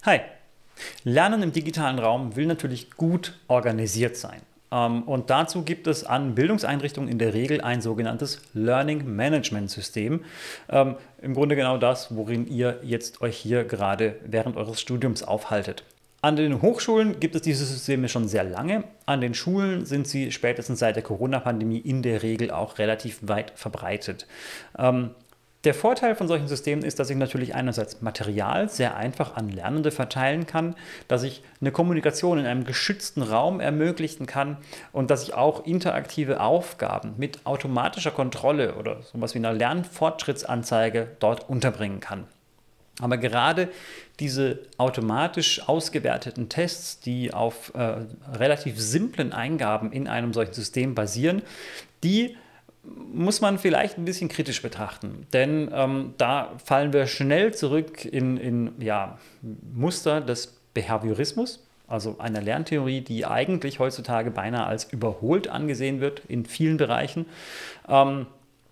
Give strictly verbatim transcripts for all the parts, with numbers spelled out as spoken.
Hi! Lernen im digitalen Raum will natürlich gut organisiert sein. Ähm, Und dazu gibt es an Bildungseinrichtungen in der Regel ein sogenanntes Learning Management System. Ähm, Im Grunde genau das, worin ihr jetzt euch hier gerade während eures Studiums aufhaltet. An den Hochschulen gibt es diese Systeme schon sehr lange. An den Schulen sind sie spätestens seit der Corona-Pandemie in der Regel auch relativ weit verbreitet. Ähm, Der Vorteil von solchen Systemen ist, dass ich natürlich einerseits Material sehr einfach an Lernende verteilen kann, dass ich eine Kommunikation in einem geschützten Raum ermöglichen kann und dass ich auch interaktive Aufgaben mit automatischer Kontrolle oder sowas wie einer Lernfortschrittsanzeige dort unterbringen kann. Aber gerade diese automatisch ausgewerteten Tests, die auf äh, relativ simplen Eingaben in einem solchen System basieren, die muss man vielleicht ein bisschen kritisch betrachten. Denn ähm, da fallen wir schnell zurück in, in ja, Muster des Behaviorismus, also einer Lerntheorie, die eigentlich heutzutage beinahe als überholt angesehen wird in vielen Bereichen. Ähm,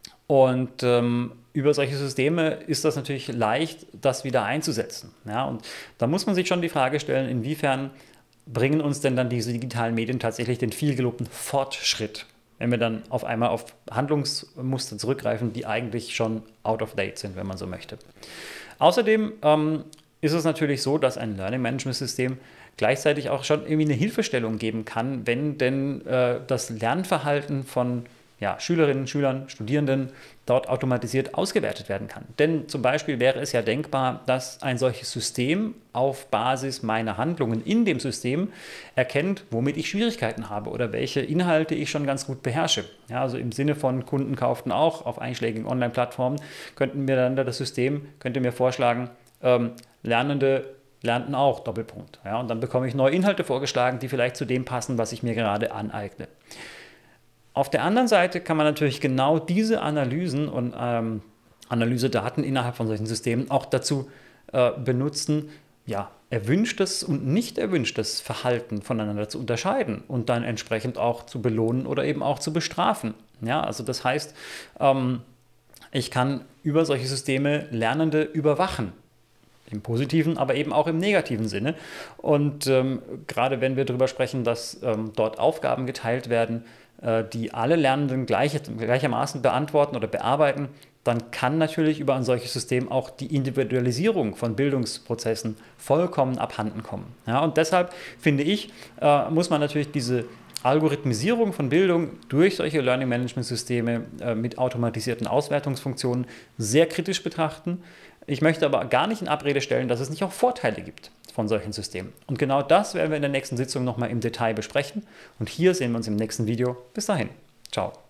und ähm, über solche Systeme ist das natürlich leicht, das wieder einzusetzen. Ja, und da muss man sich schon die Frage stellen, inwiefern bringen uns denn dann diese digitalen Medien tatsächlich den vielgelobten Fortschritt, wenn wir dann auf einmal auf Handlungsmuster zurückgreifen, die eigentlich schon out of date sind, wenn man so möchte. Außerdem ähm, ist es natürlich so, dass ein Learning Management System gleichzeitig auch schon irgendwie eine Hilfestellung geben kann, wenn denn äh, das Lernverhalten von ja, Schülerinnen, Schülern, Studierenden dort automatisiert ausgewertet werden kann. Denn zum Beispiel wäre es ja denkbar, dass ein solches System auf Basis meiner Handlungen in dem System erkennt, womit ich Schwierigkeiten habe oder welche Inhalte ich schon ganz gut beherrsche. Ja, also im Sinne von Kunden kauften auch auf einschlägigen Online-Plattformen, könnten mir dann das System könnte mir vorschlagen, ähm, Lernende lernten auch, Doppelpunkt. Ja, und dann bekomme ich neue Inhalte vorgeschlagen, die vielleicht zu dem passen, was ich mir gerade aneigne. Auf der anderen Seite kann man natürlich genau diese Analysen und ähm, Analysedaten innerhalb von solchen Systemen auch dazu äh, benutzen, ja, erwünschtes und nicht erwünschtes Verhalten voneinander zu unterscheiden und dann entsprechend auch zu belohnen oder eben auch zu bestrafen. Ja, also das heißt, ähm, ich kann über solche Systeme Lernende überwachen. Im positiven, aber eben auch im negativen Sinne. Und ähm, gerade wenn wir darüber sprechen, dass ähm, dort Aufgaben geteilt werden, äh, die alle Lernenden gleich, gleichermaßen beantworten oder bearbeiten, dann kann natürlich über ein solches System auch die Individualisierung von Bildungsprozessen vollkommen abhanden kommen. Ja, und deshalb finde ich, äh, muss man natürlich diese Algorithmisierung von Bildung durch solche Learning Management Systeme äh, mit automatisierten Auswertungsfunktionen sehr kritisch betrachten. Ich möchte aber gar nicht in Abrede stellen, dass es nicht auch Vorteile gibt von solchen Systemen. Und genau das werden wir in der nächsten Sitzung nochmal im Detail besprechen. Und hier sehen wir uns im nächsten Video. Bis dahin. Ciao.